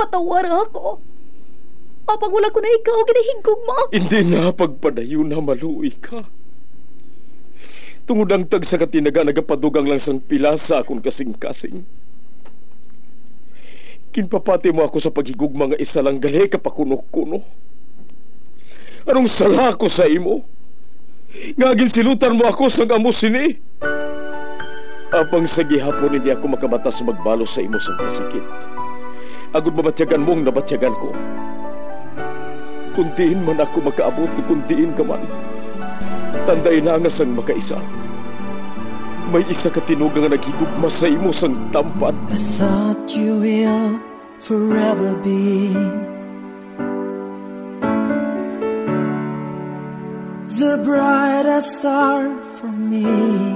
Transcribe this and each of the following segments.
patawar ako. Apag wala ko na ikaw, ginahigog mo. Hindi na pagpadayo na maluoy ka. Tungod ang tag sa katinaga nagapadugang lang sang pilasa akong kasing-kasing. Kinpapati mo ako sa paghigugma nga isa lang gali kapakuno-kuno. Anong sala ko sa imo? Ngagin silutan mo ako sa amo sini. Apang sa gihapon hindi ako makabatas magbalo sa imo sa kasakit. Agud mabatyagan mong nabatyagan ko. Kundiin man ako makaabot, kundiin ka man. Tanday na nga sang makaisa. May isa ka tinugang nga naghigugma sa imo sang tampad. I thought you will forever be the brightest star for me.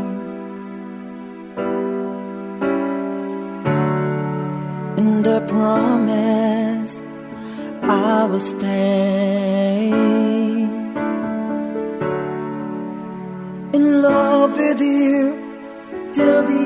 And I promise I will stay in love with you till the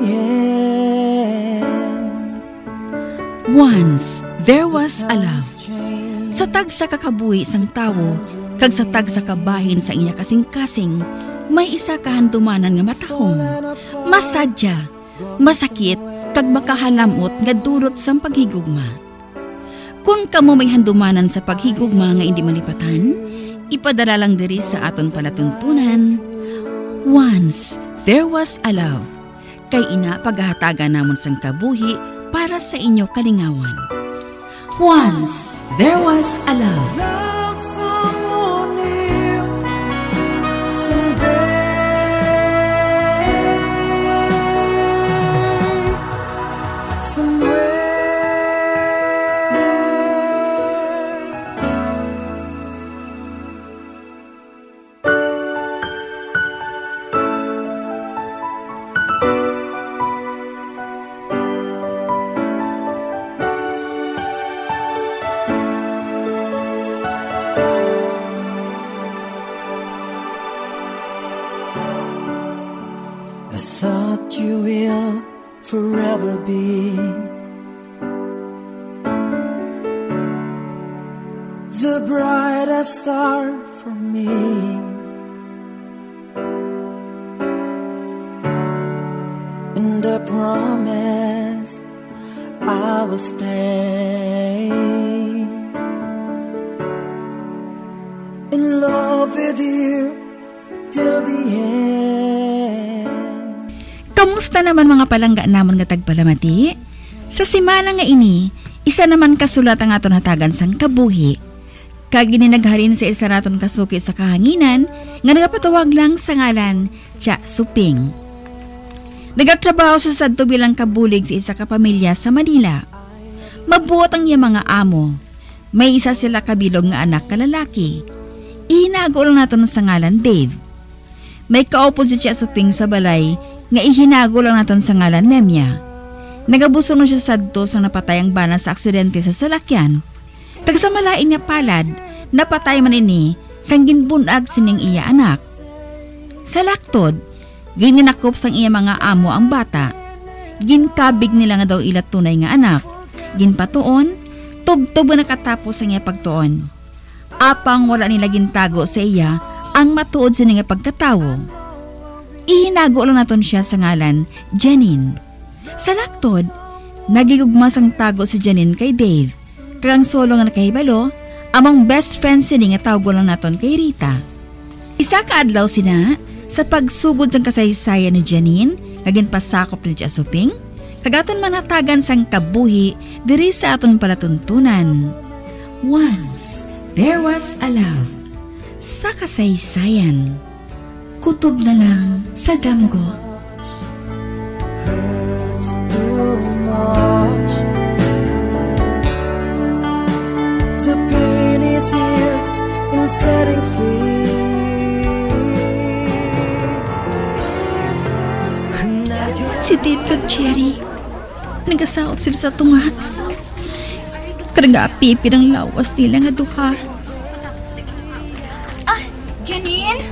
end. Once there was a love. Sa tag sa kakabuhi sang tawo, kag sa tag sa kabahin sa iya kasing-kasing, may isa kahandumanan nga matahong, masadya, masakit, kag makahalamot nga durot sang paghigugma. Kung kamo may handumanan sa paghigugma nga hindi malipatan, ipadala lang diri sa aton palatuntunan. Once there was a love. Kay ina paghahatagan namon sang kabuhi para sa inyo kalingawan. Once there was a love. You will forever be the brightest star for me. And I promise I will stay in love with you till the end. Kamusta naman mga palangga namon nga tagpalamati? Sa simana nga ini, isa naman kasulat ang aton hatagan sang kabuhi. Kag gininaghalin sa isa naton kasuki sa kahanginan nga nagapatawag lang sa ngalan Tya Suping. Nagatrabaho sa sadto bilang kabulig sa isa ka pamilya sa Manila. Mabuot ang iya mga amo. May isa sila kabilog nga anak ka lalaki. Ihinago lang naton sa ngalan Dave. May kaupod si Tya Suping sa balay nga ihinago lang naton sa ngalan Nemya. Nagabuso no siya sadto sang napatayang bana sa aksidente sa salakyan. Kag sa malain nga palad, napatay man ini sang ginbunag sining iya anak. Sa laktod, gininakop sang iya mga amo ang bata. Ginkabig nila nga daw ila tunay nga anak. Ginpatuon, tubtob na nakatapos ang iya pagtuon. Apang wala nila gintago sa iya ang matuod sining nga pagkatawo. Ihinago lang naton siya sa ngalan Janine. Sa laktod, nagigugmas ang tago si Janine kay Dave. Kang solo nga nakahibalo, among best friends sini nga tawgo lang naton kay Rita. Isa ka adlaw sina sa pagsugod sang kasaysayan ni Janine, kagin pasakop ni Tya Suping, kagaton manatagan sang kabuhi diri sa aton palatuntunan. Once there was a love. Sa kasaysayan, kutob na lang sa damgo. Hurts too much. The pain is here in setting free. Si Dave kag Cherry, nagasaot sila sa tunga. Karang-apipi ng lawas nila nga duha. Janine?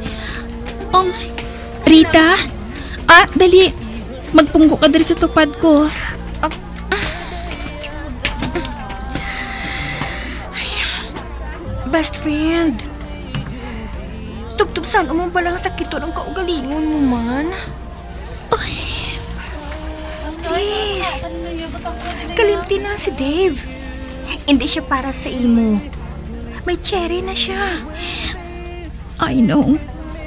Rita? Dali. Magpunggo ka dari sa tupad ko. Best friend. Tugtog saan mo ba lang sakit ng kaugalingon mo man? Ay. Please. Kalimti na si Dave. Hindi siya para sa imo. May cherry na siya. I know.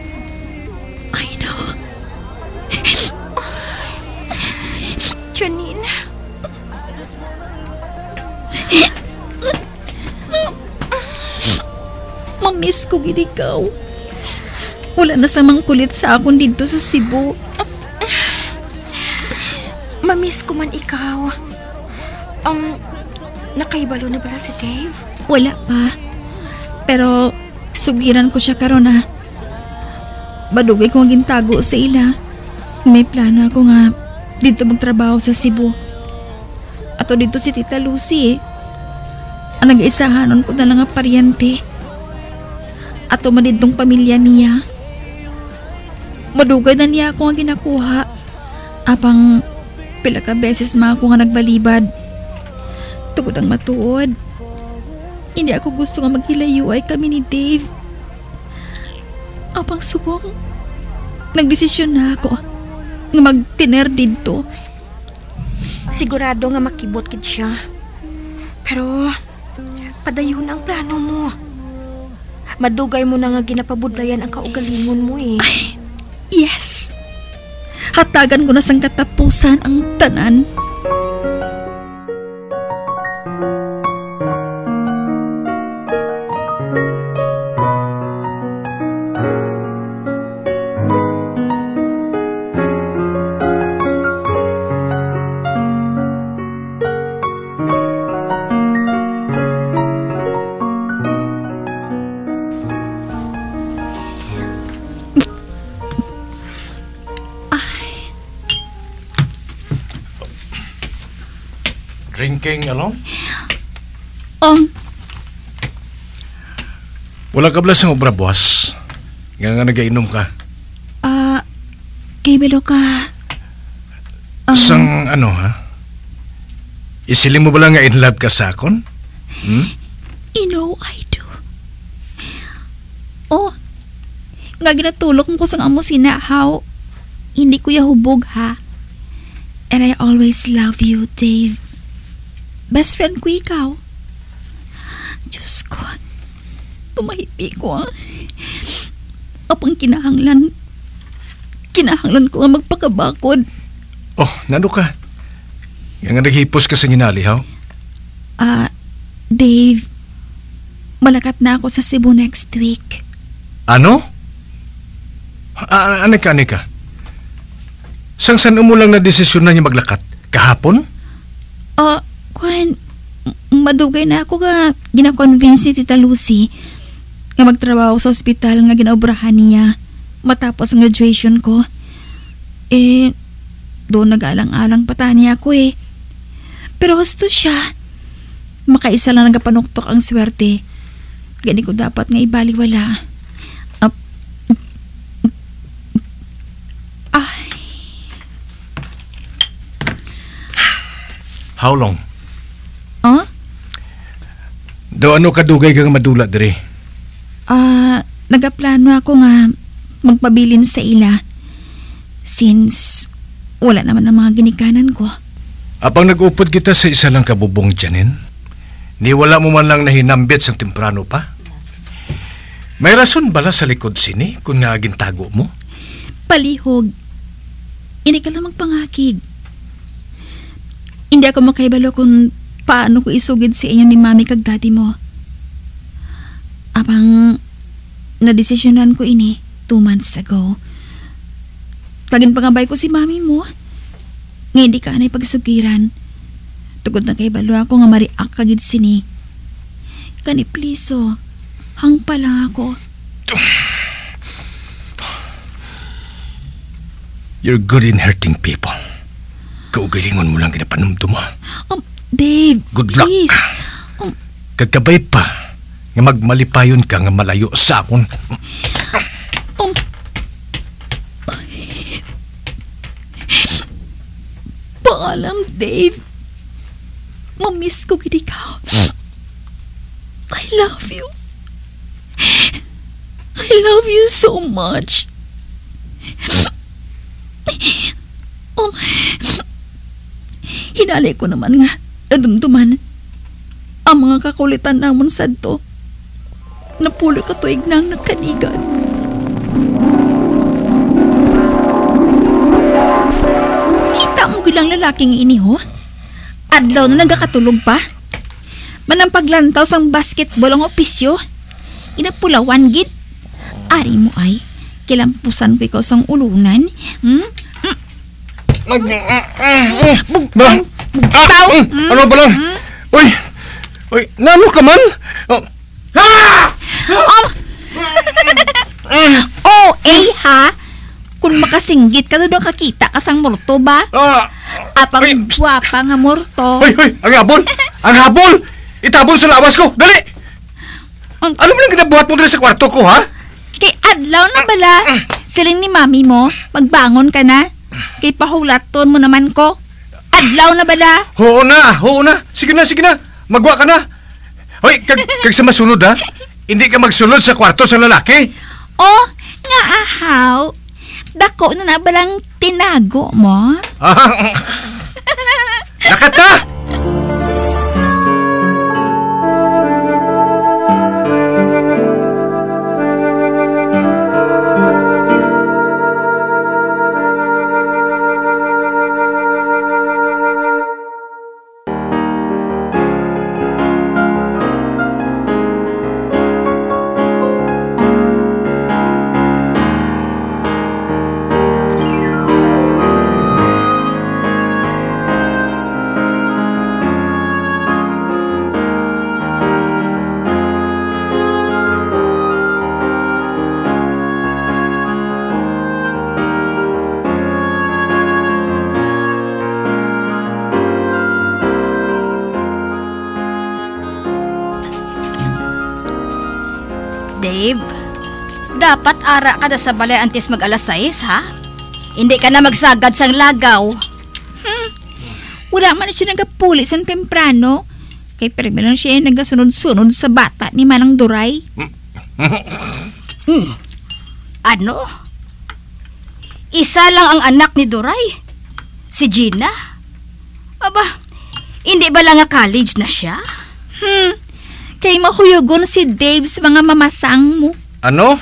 Janine. Mamiss ko gid ikaw. Wala na samang kulit sa akon dito sa Cebu. Mamiss ko man ikaw. Nakaibalo na bala si Dave? Wala pa. Pero sugiran ko siya karon na badugay ko ang gintago sa ila. May plano ako nga dito magtrabaho sa Cebu. Ato dito si Tita Lucy. Ang nag-isahanon ko na lang nga paryente. Ato manidong pamilya niya. Madugay na niya ako nga ginakuha. Apang pila ka beses mga ako nga nagbalibad. Tugod ang matuod. Hindi ako gusto nga maghilayuay kami ni Dave. Apang subong, nagdesisyon na ako nga magtiner dito. Sigurado nga makibot kid siya. Pero, padayon ang plano mo. Madugay mo na nga ginapabudlayan ang kaugalingon mo eh. Ay, yes. Hatagan ko na sang katapusan ang tanan. Drinking alone? Wala ka bala sa obra, boss. Nga nagainom ka. Kay Belo ka. Sang ano, ha? Isiling mo bala nga in love ka sa akon? You know I do. Nga ginatulok mo ko sang amo sinahaw. Hindi ko yahubog, ha? And I always love you, Dave. Best friend ko ikaw. Diyos ko, tumahipi ko. Apang kinahanglan ko nga magpakabakod. Oh, nano ka? Yang nga naghipos ka sa ginalihaw? Dave, malakat na ako sa Cebu next week. Ano? Anika. Sang mo lang na desisyon na niya maglakat? Kahapon? Madugay na ako nga gina-convince ni Tita Lucy nga magtrabaho sa ospital nga ginaobrahan niya matapos ang graduation ko. Doon nag-alang-alang patani ako eh. Pero gusto siya. Makaisa lang nagapanuktok ang swerte. Gani ko dapat nga ibaliwala. How long? Do ano kadugay kang madula diri? Nagaplano ako nga magpabilin sa ila. Since wala naman ang mga ginikanan ko. Apang nag-upod kita sa isa lang kabubong Janin, ni wala mo man lang nahinambit sa temprano pa? May rason bala sa likod sini kung nga gintago mo? Palihog. Hindi ka lang magpangakig. Hindi ako makaibalo kung paano ko isugid si inyo ni mami kag daddy mo. Apang nadesisyonan ko ini 2 months ago. Pagin pangabay ko si mami mo. Nga hindi ka anay pagsugiran. Tugod na kaibalo ako nga mariak kagid sini. Kani pliso, hang pa lang ako. You're good in hurting people. Kaugalingon mo lang kinapanumdo mo. Dave, good please. Luck. Kagkabay pa nga magmalipayon ka nga malayo sa akon. Paalam, Dave. Mamiss ko gid ikaw. I love you. I love you so much. Hinali ko naman nga nadumduman ang mga kakulitan namon sadto. Napulo ka tuig nang nagkanigan. Kita mo gilang lalaking ini ho? Adlaw na nagkakatulog pa. Manampaglantaw sang basketball ang opisyo. Inapulawan gid. Ari mo ay kilampusan ko ikaw sang ulunan. Bugtaw! Ano ba lang? Uy! Nano ka man? Ha? Kung makasinggit ka doon kakita ka sang morto ba? Apang guwapa nga morto. Hoy! Ang habol! Ang habol! Itabon sa lawas ko! Dali! Ano ba lang ginabuhat mo dali sa kwarto ko, ha? Kay adlaw na bala. Siling ni mami mo, magbangon ka na. Kay pahulaton mo naman ko. Adlaw na bala. Oo na. Sige na. Magwa ka na. Hoy, kag sa masunod, ha? Hindi ka magsulod sa kwarto sa lalaki. Oh, nga ahaw. Dako na balang tinago mo. Nakat ka! Dave, dapat ara ka na sa balay antes mag alas 6, ha? Hindi ka na magsagad sang lagaw. Wala man siya nagapuli sang temprano. Kay permi lang siya nagasunod-sunod sa bata ni Manang Duray. Ano? Isa lang ang anak ni Duray? Si Gina? Aba, hindi ba lang nga college na siya? Kay mahuyugon si Dave sa mga mamasang mo. Ano?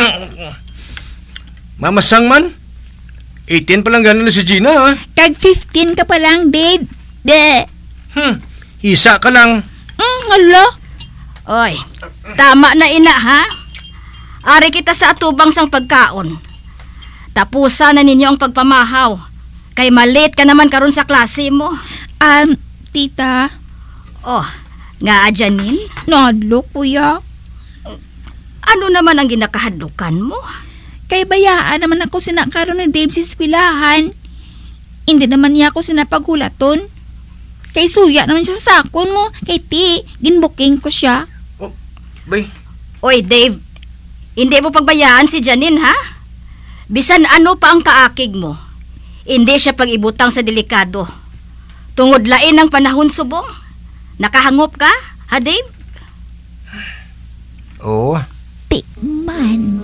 Mamasang man? 18 pa lang gano'n si Gina, ha? Kag 15 ka pa lang, Dave. Isa ka lang. Hala. Oy, tama na ina, ha? Ari kita sa atubang sang pagkaon. Tapusan na ninyo ang pagpamahaw. Kay malit ka naman karon sa klase mo. Tita. Oh, nga Janin? Nadlo, kuya. Ano naman ang ginakahadlukan mo? Kay bayaan naman ako sinakaroon ni Dave sa eskwelahan. Hindi naman niya ako sinapaghulaton. Kay suya naman siya sa sakon mo. Kay ginbooking ko siya. Oh, bay. Oy, Dave. Hindi mo pagbayaan si Janin, ha? Bisan ano pa ang kaakig mo. Hindi siya pag-ibutang sa delikado. Tungod lain ang panahon subong. Nakahangop ka, ha, Dave? Oo. Tikman.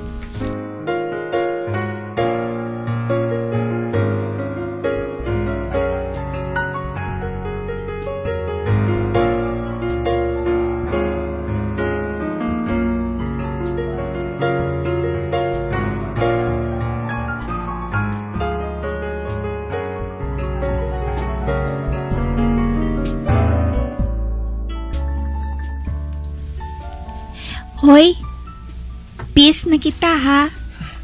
Hoy, peace na kita, ha?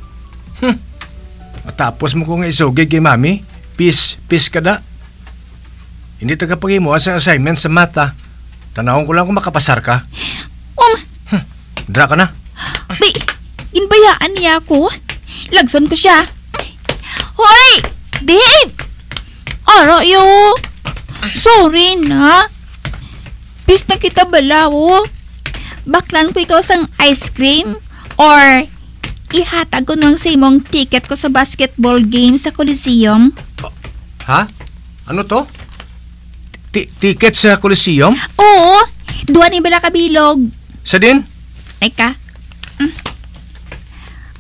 Matapos mo kong isugig kay Mami, peace ka da. Hindi tagapagay mo sa assignment sa mata. Tanawon ko lang kung makapasar ka. Dra ka na. Ginbayaan niya ako. Lagson ko siya. Hoy, Dave! Arayo! Sorry na. Peace na kita balawo. Baklan ko ikaw sang ice cream or ihatag ko nang sa imong ticket ko sa basketball game sa Coliseum. Ha? Ano to? Ticket sa Coliseum? Oo, duwan ni bala kabilog. Sa din? Teka,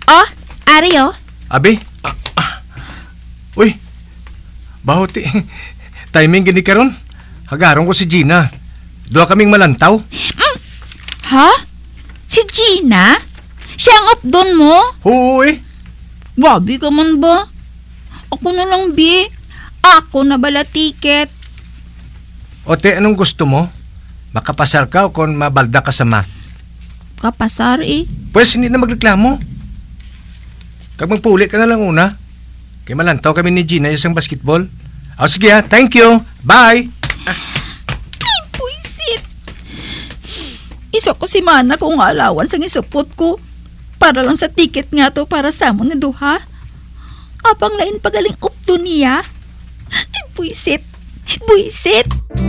Oh, Ari oh. Abi? Uy, bahoti. Timing gini karon. Hagaron ko si Gina. Dua kaming malantaw. Ha? Si Gina? Siya ang updon mo? Uy. Wabi ka man ba? Ako na lang, bi. Ako na bala tiket. Ote, anong gusto mo? Makapasar ka o kung mabalda ka sa math? Kapasar eh. Pues hindi na magreklamo. Kag magpuli ka na lang una. Kaya malantaw kami ni Gina isang basketball. O sige ha, thank you. Bye. Ay, puisit. Isa ko si Mana kung alawan sang isupot ko. Para lang sa tiket nga to para sa amon nga duha. Apang lain pagaling upto niya. Ay, puisit. Puisit.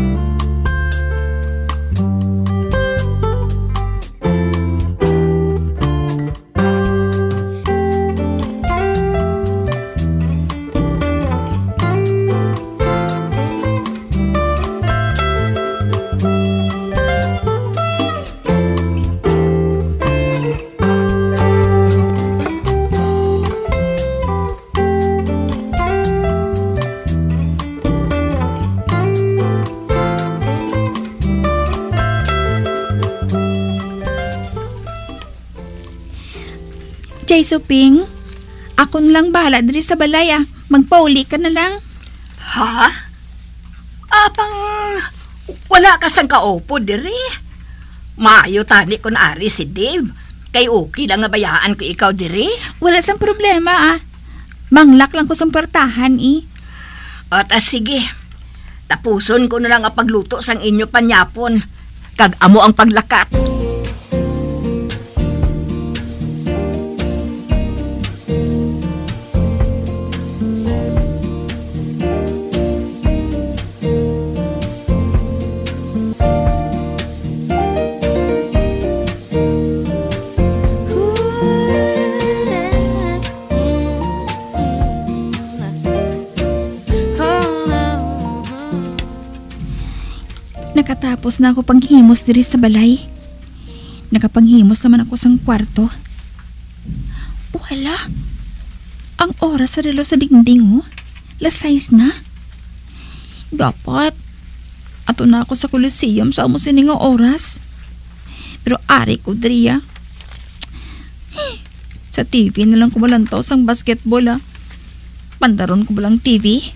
Jay Suping, ako lang bahala diri sa balay ah. Magpauli ka na lang. Ha? Apang wala ka sang kaupo diri. Maayo tani kun ari si Dave. Kay okay lang nga bayaan ko ikaw diri. Wala sang problema ah. Manglak lang ko sang partahan eh. At sige. Tapuson ko na lang ang pagluto sang inyo panyapon. Kag amo ang paglakat. Nakatapos na ako panghimos diri sa balay. Nakapanghimos naman ako sang kwarto. Wala. Ang oras sa relo sa dingding oh. 6:00 na. Dapat. Ato na ako sa Coliseum sa amo sining nga oras. Pero ari ko diri ah. Sa TV na lang ko malantaw sang basketball ah. Pandaron ko balang TV.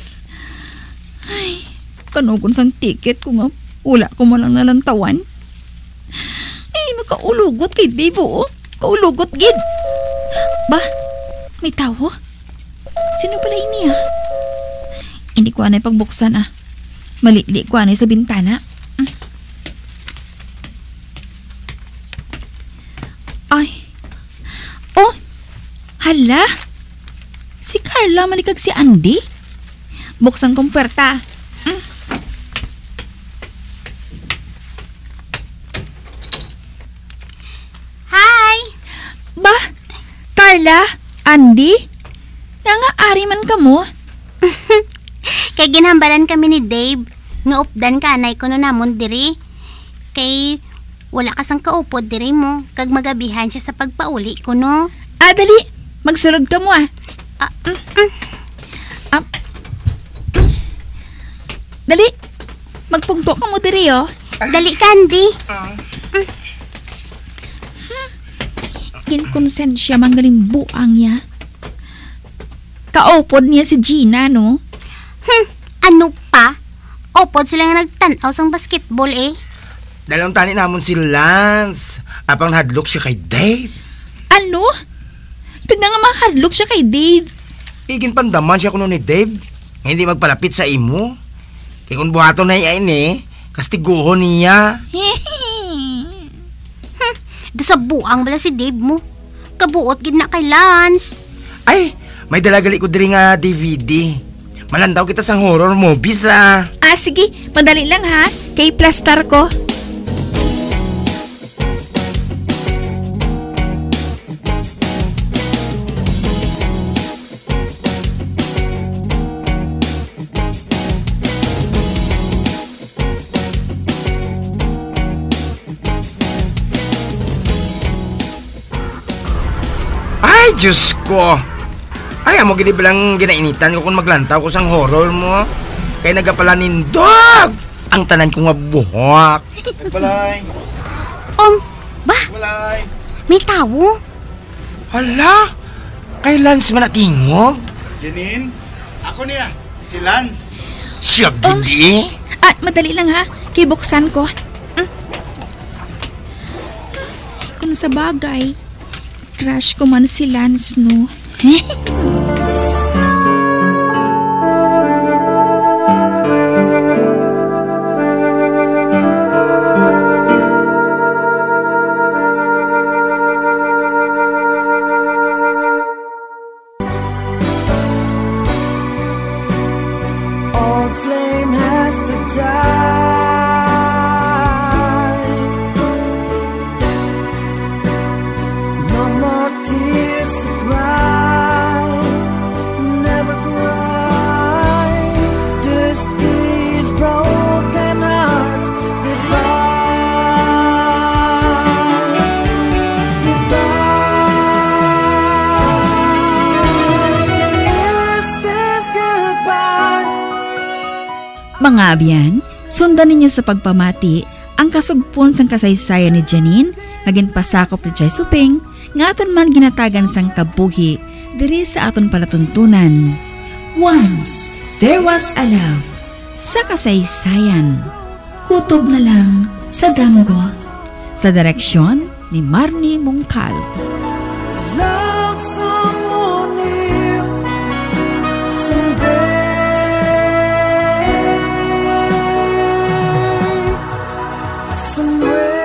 Ay, kanugon sang ticket ko nga. Wala ko man lang nalantawan. Ay, makaulugot kay Dave oh. Kaulugot gid. Ba, may tao? Sino pala ini ah? Hindi ko anay pagbuksan ah. Malili ko anay sa bintana. Ay. Oh, hala. Si Carla manikag si Andy. Buksan kong puwerta. Carla, Andy, nga ari man ka mo. Kay ginhambalan kami ni Dave, nga updan kanay ko no namon diri. Kay wala kasang kaupod diri mo, kag magabihan siya sa pagpauli ko no. Dali, magsulod ka mo ah. Dali, magpungto ka mo diri oh. Dali Candy. Kinkonsensya manggaling buang niya. Kaupod niya si Gina, no? Ano pa? Upod sila nga nagtanaw sang basketball eh. Dalawang tani namon si Lance. Apang hadlok siya kay Dave. Ano? Tignan nga mahadlok siya kay Dave. Igin pandaman siya kuno ni Dave. Hindi magpalapit sa imo. Kaya kung buhato na iyan eh, kastiguho niya. Da sa buang bala si Dave mo. Kabuot gid na kay Lance. Ay, may dalagali ko diri nga DVD. Malandaw kita sang horror movies ah. Sige, padali lang ha. Kay plastar ko. Ay, Diyos ko. Ay, amo gini bilang ginainitan ko kung maglantaw ko sang horror mo. Kaya nagapala nindog ang tanan ko nga buhok. Balay. Ba? Balay. May tawo? Hala, kay Lance man natingog. Janine, ako niya. Si Lance. Siya gidi. Madali lang ha. Kibuksan ko. Kung sa bagay, crush ko man si Lance, no? Old flame has to die. No more tears to cry. Never cry. Just these broken hearts. Goodbye. Goodbye. Is this goodbye? Mga abyan, sundan ninyo sa pagpamati ang kasugpon sang kasaysayan ni Janine, maging pasakop ni Chay Suping, nga aton man ginatagan sang kabuhi, diri sa aton palatuntunan. Once, there was a love sa kasaysayan. Kutob na lang sa damgo. Sa direksyon ni Marnie Mongcal. Love someone new someday, somewhere.